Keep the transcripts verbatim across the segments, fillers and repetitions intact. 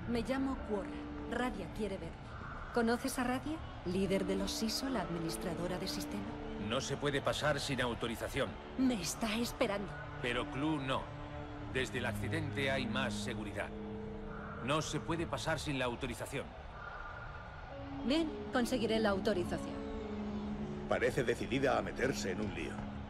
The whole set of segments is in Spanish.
Me llamo Quora. Radia quiere verme. ¿Conoces a Radia? ¿Líder de los I S O, la administradora de sistema? No se puede pasar sin autorización. Me está esperando. Pero Clu no. Desde el accidente hay más seguridad. No se puede pasar sin la autorización. Bien, conseguiré la autorización. Parece decidida a meterse en un lío.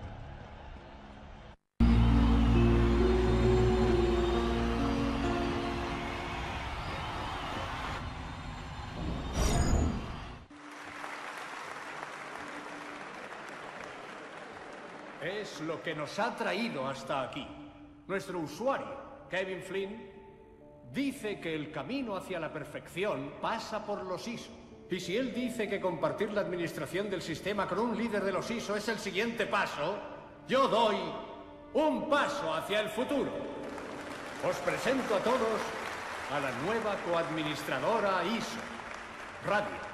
Es lo que nos ha traído hasta aquí. Nuestro usuario, Kevin Flynn, dice que el camino hacia la perfección pasa por los I S O. Y si él dice que compartir la administración del sistema con un líder de los I S O es el siguiente paso, yo doy un paso hacia el futuro. Os presento a todos a la nueva coadministradora I S O, Radia.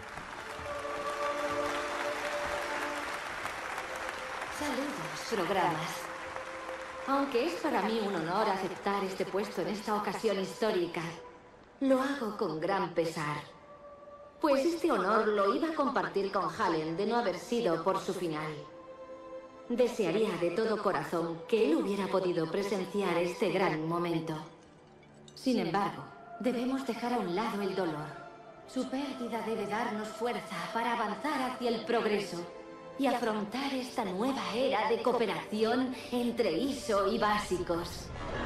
Saludos, programas. Aunque es para mí un honor aceptar este puesto en esta ocasión histórica, lo hago con gran pesar. Pues este honor lo iba a compartir con Hallen de no haber sido por su final. Desearía de todo corazón que él hubiera podido presenciar este gran momento. Sin embargo, debemos dejar a un lado el dolor. Su pérdida debe darnos fuerza para avanzar hacia el progreso y afrontar esta nueva era de cooperación entre I S O y básicos.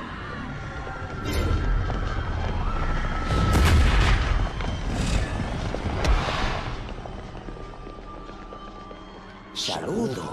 Saludos.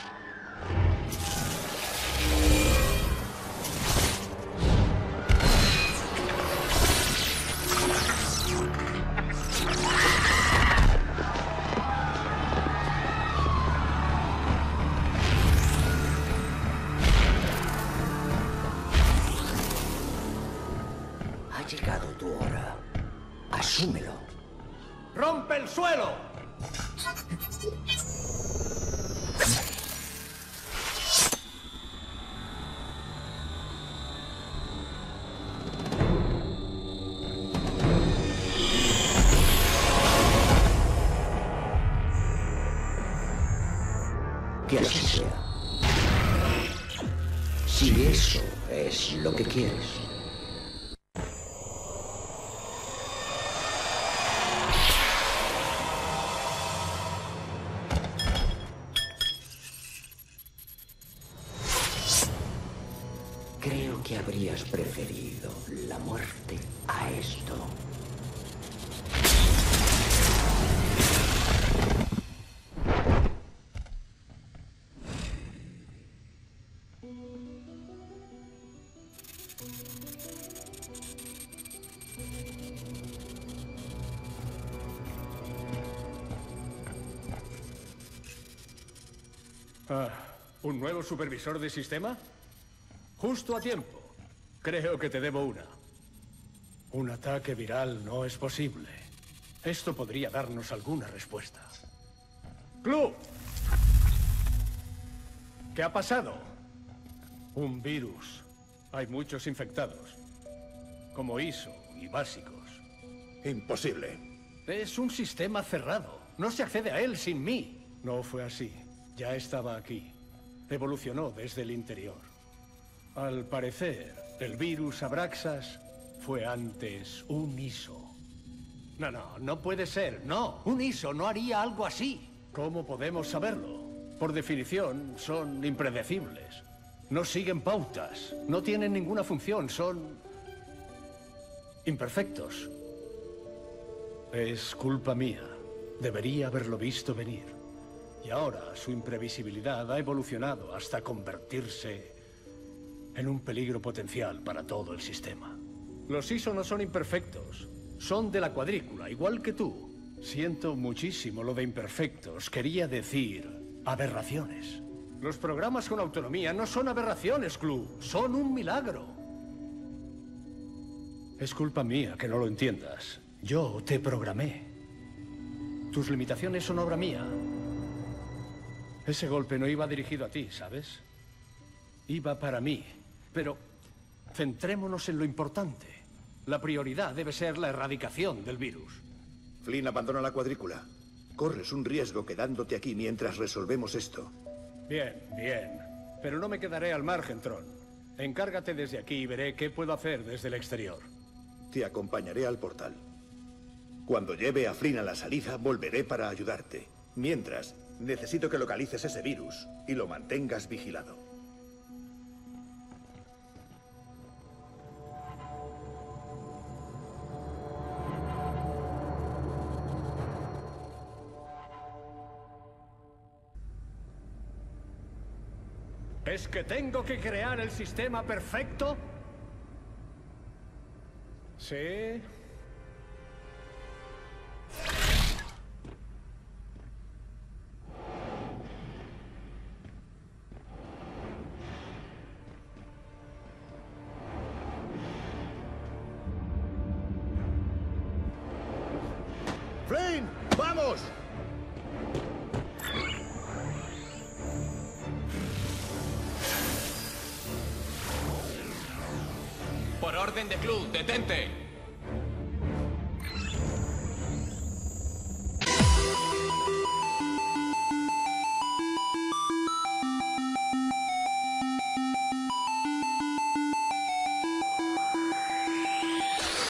Ha llegado tu hora. Asúmelo. ¡Rompe el suelo! Que así sea. Si eso es lo que quieres. Creo que habrías preferido la muerte a esto. Ah, ¿un nuevo supervisor de sistema? Justo a tiempo. Creo que te debo una. Un ataque viral no es posible. Esto podría darnos alguna respuesta. ¡Clu! ¿Qué ha pasado? Un virus. Hay muchos infectados. Como I S O y básicos. Imposible. Es un sistema cerrado. No se accede a él sin mí. No fue así. Ya estaba aquí. Evolucionó desde el interior. Al parecer, el virus Abraxas fue antes un I S O. No, no, no puede ser. No, un I S O no haría algo así. ¿Cómo podemos saberlo? Por definición, son impredecibles. No siguen pautas. No tienen ninguna función. Son imperfectos. Es culpa mía. Debería haberlo visto venir. Y ahora su imprevisibilidad ha evolucionado hasta convertirse en un peligro potencial para todo el sistema. Los I S O no son imperfectos. Son de la cuadrícula, igual que tú. Siento muchísimo lo de imperfectos. Quería decir aberraciones. Los programas con autonomía no son aberraciones, Clu. Son un milagro. Es culpa mía que no lo entiendas. Yo te programé. Tus limitaciones son obra mía. Ese golpe no iba dirigido a ti, ¿sabes? Iba para mí. Pero centrémonos en lo importante. La prioridad debe ser la erradicación del virus. Flynn abandona la cuadrícula. Corres un riesgo quedándote aquí mientras resolvemos esto. Bien, bien. Pero no me quedaré al margen, Tron. Encárgate desde aquí y veré qué puedo hacer desde el exterior. Te acompañaré al portal. Cuando lleve a Flynn a la salida, volveré para ayudarte. Mientras, necesito que localices ese virus y lo mantengas vigilado. ¿Es que tengo que crear el sistema perfecto? Sí. ¡Flynn! ¡Vamos! Por orden de club, detente.